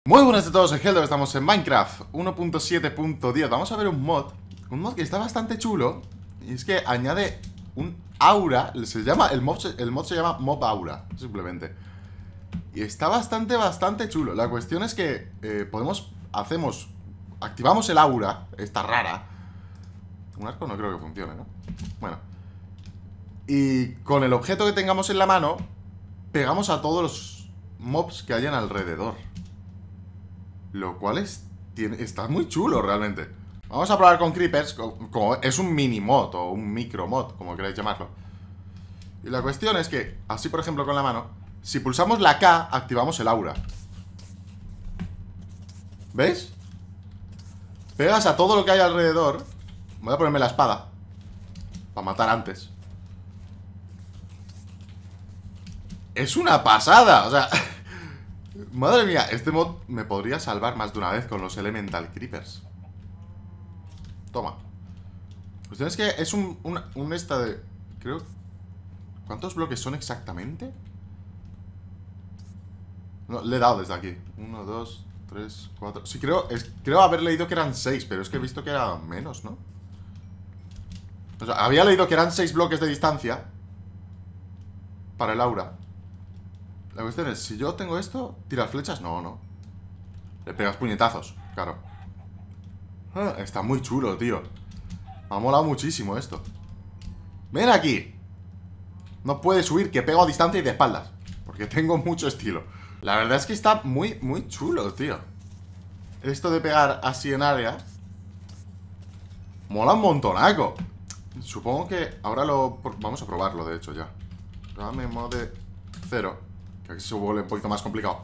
Muy buenas a todos, soy Heldo, estamos en Minecraft 1.7.10. Vamos a ver un mod que está bastante chulo. Y es que añade un aura. El mod se llama Mob Aura, simplemente. Y está bastante chulo. La cuestión es que activamos el aura, esta rara. Un arco no creo que funcione, ¿no? Bueno. Y con el objeto que tengamos en la mano, pegamos a todos los mobs que hayan alrededor. Lo cual está muy chulo realmente. Vamos a probar con creepers. Como es un mini mod o un micro mod, como queráis llamarlo. Y la cuestión es que, así por ejemplo con la mano, si pulsamos la K, activamos el aura. ¿Veis? Pegas a todo lo que hay alrededor. Voy a ponerme la espada para matar antes. Es una pasada, o sea... Madre mía, este mod me podría salvar más de una vez con los Elemental Creepers. Toma. La cuestión es que es un esta de... Creo... ¿Cuántos bloques son exactamente? No, le he dado desde aquí. 1, 2, 3, 4... Sí, creo haber leído que eran 6, pero es que he visto que era menos, ¿no? O sea, había leído que eran 6 bloques de distancia para el aura. La cuestión es, si yo tengo esto, ¿tiras flechas? No. Le pegas puñetazos, claro. Está muy chulo, tío. Me ha molado muchísimo esto. ¡Ven aquí! No puedes huir, que pego a distancia y de espaldas. Porque tengo mucho estilo. La verdad es que está muy chulo, tío. Esto de pegar así en área mola un montonaco. Supongo que ahora vamos a probarlo, de hecho, ya. Dame mode 0. Que aquí se vuelve un poquito más complicado.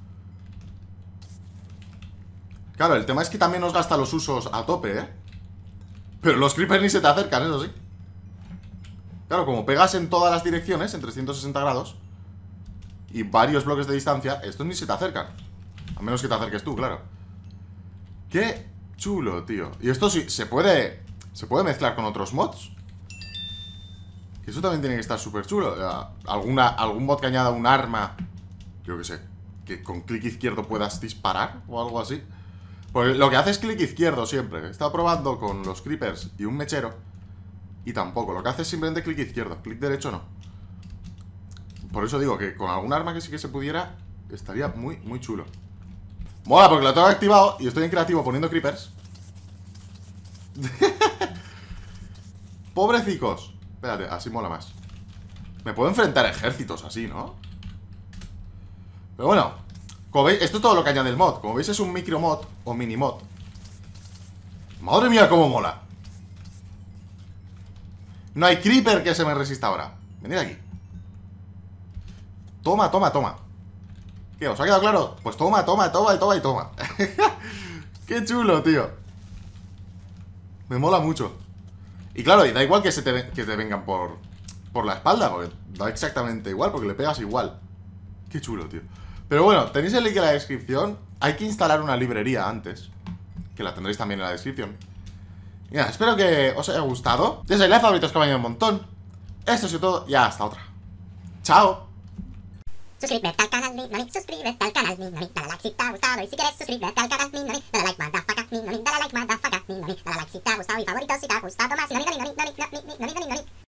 Claro, el tema es que también nos gasta los usos a tope, ¿eh? Pero los creepers ni se te acercan, eso sí. Claro, como pegas en todas las direcciones, en 360 grados, y varios bloques de distancia, estos ni se te acercan. A menos que te acerques tú, claro. Qué chulo, tío. Y esto sí, se puede mezclar con otros mods. Que eso también tiene que estar súper chulo. Algún mod que añada un arma, yo que sé, que con clic izquierdo puedas disparar o algo así. Pues lo que hace es clic izquierdo siempre. He estado probando con los creepers y un mechero y tampoco. Lo que hace es simplemente clic izquierdo, clic derecho no. Por eso digo que con algún arma que sí que se pudiera, estaría muy chulo. Mola, porque lo tengo activado y estoy en creativo poniendo creepers. Pobrecicos. Espérate, así mola más. Me puedo enfrentar a ejércitos así, ¿no? Pero bueno, como veis, esto es todo lo que añade el mod. Como veis es un micro mod o mini mod. Madre mía, cómo mola. No hay creeper que se me resista ahora. Venid aquí. Toma. ¿Qué? ¿Os ha quedado claro? Pues toma. Qué chulo, tío. Me mola mucho. Y claro, y da igual que te vengan por la espalda, porque da exactamente igual, porque le pegas igual. Qué chulo, tío. Pero bueno, tenéis el link en la descripción. Hay que instalar una librería antes, que la tendréis también en la descripción. Y nada, espero que os haya gustado. Ya sabéis, like, favoritos, que vayan un montón. Esto es todo, y hasta otra. Chao. Suscríbete al canal, suscríbete al canal, dale like si te ha gustado. Y si quieres suscríbete al canal, dale like, motherfucker, dale like si te ha gustado y favorito si te ha gustado más.